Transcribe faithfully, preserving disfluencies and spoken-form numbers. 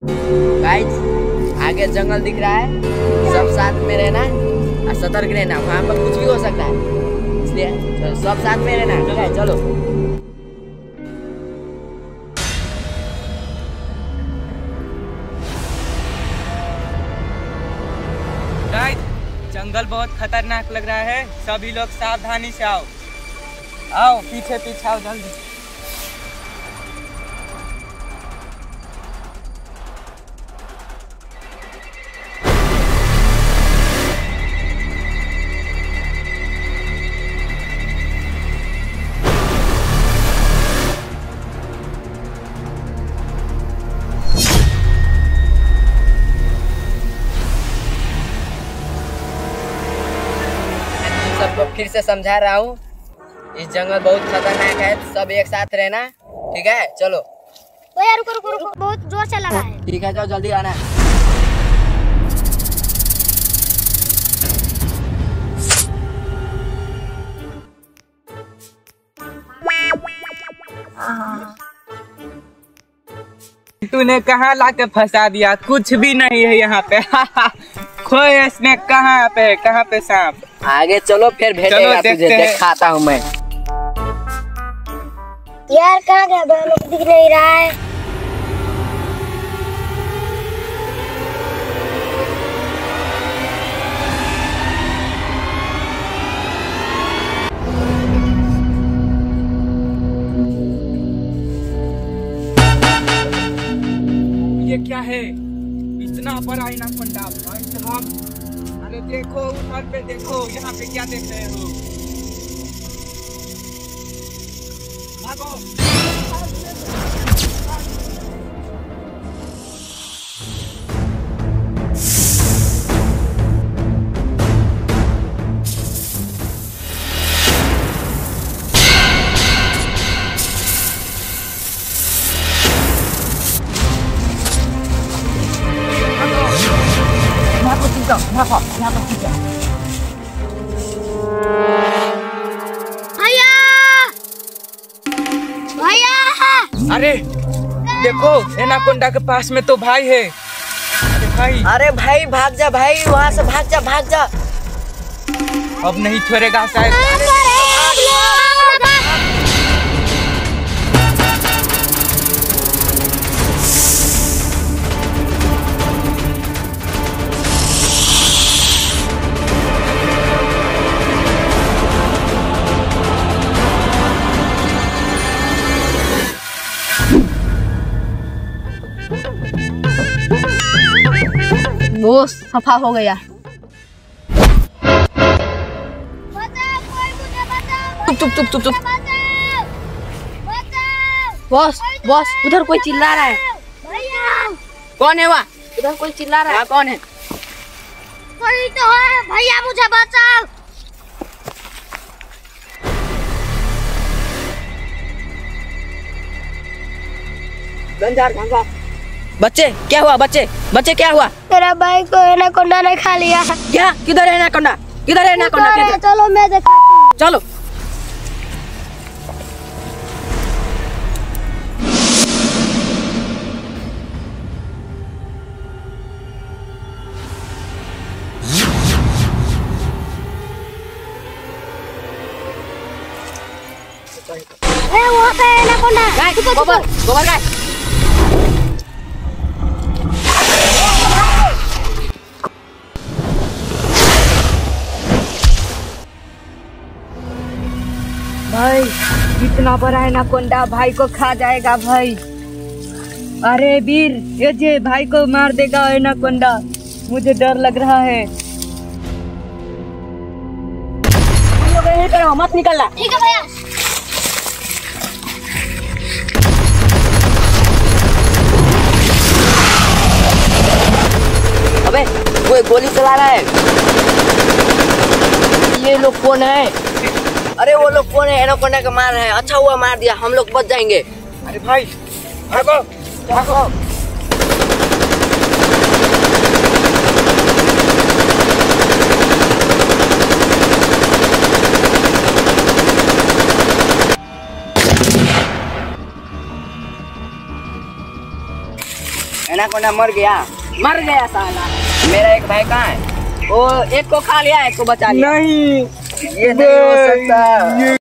Guys आगे जंगल दिख रहा है, सब साथ में रहना और सतर्क रहना, वहाँ पर कुछ भी हो सकता है, इसलिए सब साथ में रहना। ठीक है, चलो। गाइस जंगल बहुत खतरनाक लग रहा है, सभी लोग सावधानी से आओ। आओ पीछे पीछे आओ जल्दी। सबको फिर से समझा रहा हूँ, इस जंगल बहुत खतरनाक है, सब एक साथ रहना। ठीक है, चलो। ओ यार रुको रुको रुको, बहुत जोर से लगा है। ठीक है, चलो जल्दी आना। तूने कहाँ लाके फंसा दिया, कुछ भी नहीं है यहाँ पे। खोए स्नेक कहाँ पे, कहाँ पे सांप? आगे चलो, फिर भेटेगा तुझे, दिखाता हूँ मैं। यार कहाँ गया भाई, लोग दिख नहीं रहा है। ये क्या है, इतना बड़ा एनाकोंडा भाई साहब। अरे देखो ऊपर पे, देखो यहाँ पे क्या देख रहे हो। भागो। भैया भैया, अरे देखो एनाकोंडा के पास में तो भाई है। अरे भाई, अरे भाई भाग जा भाई, वहाँ से भाग जा, भाग जा। अब नहीं छोड़ेगा शायद। वो सफा हो गया। चुप चुप चुप चुप। बॉस बॉस, उधर कोई चिल्ला रहा है। कौन है वहाँ? उधर कोई चिल्ला रहा है। कौन है? कोई तो है भैया, मुझे बचाओ। बच्चे क्या हुआ? बच्चे बच्चे क्या हुआ? मेरा भाई को एनाकोंडा ने खा लिया। क्या? किधर है एनाकोंडा? किधर है एनाकोंडा? चलो मैं दिखाती हूँ। चलो। ए वहाँ पे एनाकोंडा। गाय, गोबर गोबर गाय। भाई इतना बड़ा एनाकोंडा भाई को खा जाएगा भाई। अरे वीर, ये जे भाई को मार देगा एनाकोंडा, मुझे डर लग रहा है। तुम लोग यहीं पे रहो, मत निकलना। ठीक है भैया। अबे वो गोली चला रहा है। ये लोग कौन है? अरे वो लोग कौन है? एनाकोंडा का मार रहे हैं। अच्छा हुआ मार दिया, हम लोग बच जाएंगे। अरे भाई भागो भागो। एनाकोंडा मर गया। मर गया साला। मेरा एक भाई कहाँ है? वो एक को खा लिया, एक को बचा लिया। नहीं, ये नहीं हो सकता।